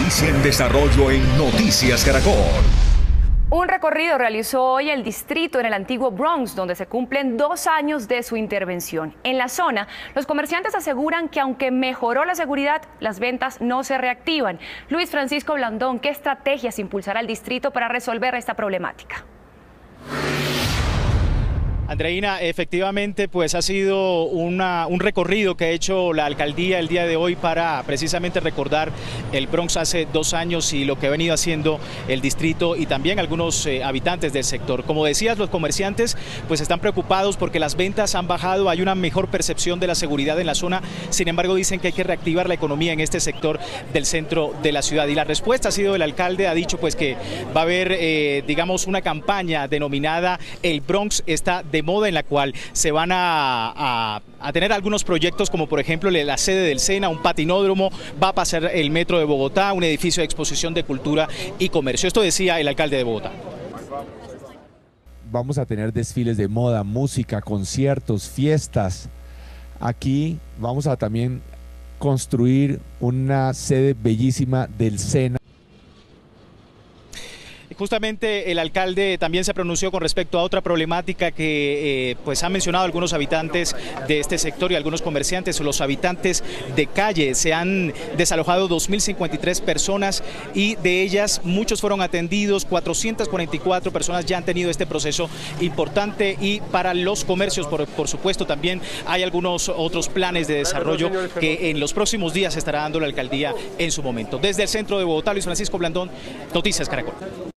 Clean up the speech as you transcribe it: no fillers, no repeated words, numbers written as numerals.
Noticia en desarrollo en Noticias Caracol. Un recorrido realizó hoy el distrito en el antiguo Bronx, donde se cumplen 2 años de su intervención. En la zona, los comerciantes aseguran que aunque mejoró la seguridad, las ventas no se reactivan. Luis Francisco Blandón, ¿qué estrategias impulsará el distrito para resolver esta problemática? Andreina, efectivamente, pues ha sido un recorrido que ha hecho la alcaldía el día de hoy para precisamente recordar el Bronx hace 2 años y lo que ha venido haciendo el distrito y también algunos habitantes del sector. Como decías, los comerciantes pues están preocupados porque las ventas han bajado, hay una mejor percepción de la seguridad en la zona, sin embargo dicen que hay que reactivar la economía en este sector del centro de la ciudad. Y la respuesta ha sido el alcalde, ha dicho pues que va a haber, digamos, una campaña denominada El Bronx está de moda, en la cual se van a tener algunos proyectos como por ejemplo la sede del SENA, un patinódromo, va a pasar el metro de Bogotá, un edificio de exposición de cultura y comercio. Esto decía el alcalde de Bogotá. Vamos a tener desfiles de moda, música, conciertos, fiestas. Aquí vamos a también construir una sede bellísima del SENA. Justamente el alcalde también se pronunció con respecto a otra problemática que pues han mencionado algunos habitantes de este sector y algunos comerciantes. Los habitantes de calle, se han desalojado 2.053 personas y de ellas muchos fueron atendidos, 444 personas ya han tenido este proceso importante. Y para los comercios, por supuesto, también hay algunos otros planes de desarrollo que en los próximos días estará dando la alcaldía en su momento. Desde el centro de Bogotá, Luis Francisco Blandón, Noticias Caracol.